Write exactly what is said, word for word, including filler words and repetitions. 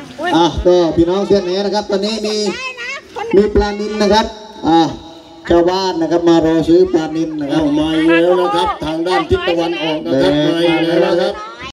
อ่ะก็พี่น้องเพื่อนนี้นะครับตอนนี้มีมีปลานิลนะครับอ่ะชาวบ้านนะครับมารอซื้อปลานิลนะครับเอามาอีกแล้วนะครับทางด้านทิศตะวันออกนะครับมาอีกแล้วนะครับ